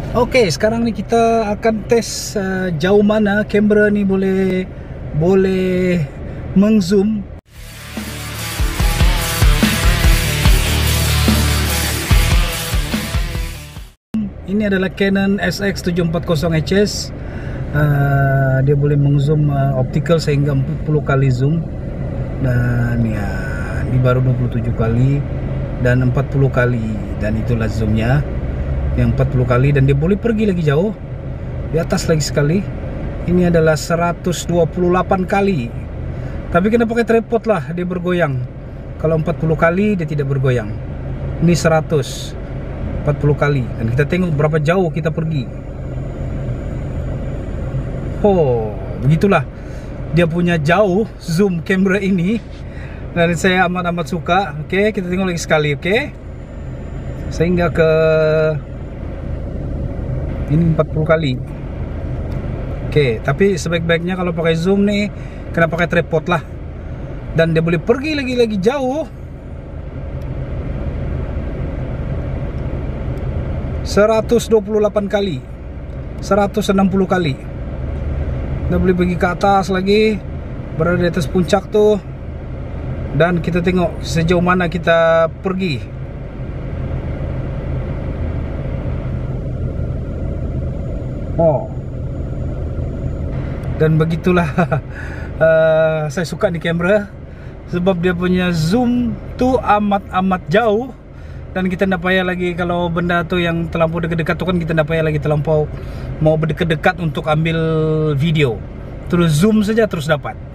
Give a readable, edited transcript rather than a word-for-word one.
Oke, sekarang nih kita akan tes jauh mana kamera nih boleh mengzoom. Ini adalah Canon SX740HS. Dia boleh mengzoom optical sehingga 40 kali zoom. Dan ya, ini baru 27 kali dan 40 kali, dan itulah zoomnya yang 40 kali, dan dia boleh pergi lagi jauh di atas lagi sekali. Ini adalah 128 kali, tapi kena pakai tripod lah, dia bergoyang. Kalau 40 kali dia tidak bergoyang. Ini 140 kali, dan kita tengok berapa jauh kita pergi. Oh, begitulah dia punya jauh zoom kamera ini, dan saya amat suka. Oke, kita tengok lagi sekali. Oke, sehingga ke ini 40 kali. Oke, tapi sebaik-baiknya kalau pakai zoom nih kena pakai tripod lah, dan dia boleh pergi lagi jauh. 128 kali, 160 kali. Dia boleh pergi ke atas lagi, berada di atas puncak tuh, dan kita tengok sejauh mana kita pergi. Oh, dan begitulah saya suka nih kamera, sebab dia punya zoom tuh amat jauh, dan kita tidak payah lagi kalau benda tuh yang terlampau dekat-dekat tuh kan, kita tidak payah lagi terlampau mau berdekat-dekat untuk ambil video, terus zoom saja terus dapat.